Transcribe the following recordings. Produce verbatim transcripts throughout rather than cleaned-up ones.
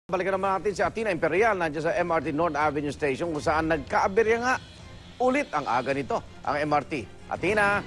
Balikan naman natin si Athena Imperial nandiyan sa M R T North Avenue Station kung saan nagkaaberya nga ulit ang aga nito, ang M R T. Athena?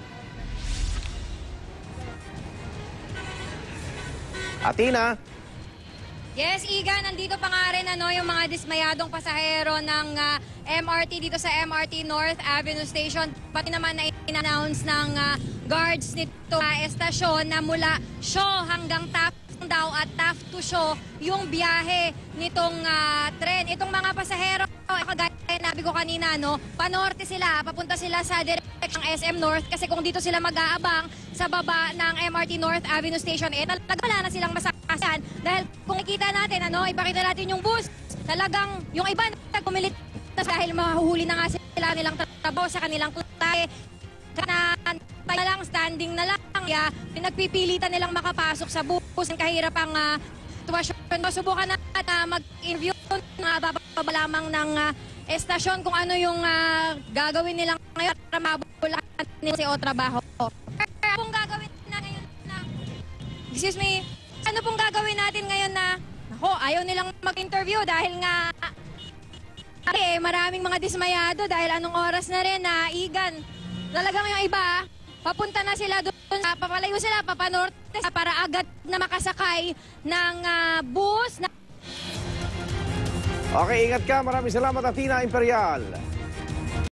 Athena? Yes, Iga, nandito pa nga rin ano, yung mga dismayadong pasahero ng uh, M R T dito sa M R T North Avenue Station. Pati naman na in-announce ng uh, guards nito uh, estasyon na mula Shaw hanggang Taft daw at Taft to Shaw yung biyahe nitong uh, tren. Itong mga pasahero, kagaya nabi ko kanina, no, panorte sila, papunta sila sa direksyong S M North kasi kung dito sila mag-aabang sa baba ng M R T North Avenue Station, eh talaga wala na silang masakasan. Dahil kung ikita natin, ano, ipakita natin yung bus, talagang yung iba nagpumilit dahil mahuhuli na nga sila nilang trabaho sa kanilang klase. Na lang, standing na lang, kaya pinagpipilitan nilang makapasok sa bus. Ang kahirap ang uh, tuwasyon. Subukan na uh, mag-interview uh, bababa lamang ng uh, estasyon kung ano yung uh, gagawin nilang ngayon para mabulaan nila si o trabaho. Ano pong gagawin na ngayon na, excuse me, ano pong gagawin natin ngayon na, ako, ayaw nilang mag-interview dahil nga, eh, maraming mga dismayado dahil anong oras na rin na uh, Igan. Talagang yung iba, papunta na sila doon, papalayo sila, papanorte para agad na makasakay ng uh, bus. Na Okay, ingat ka. Maraming salamat, Athena Imperial.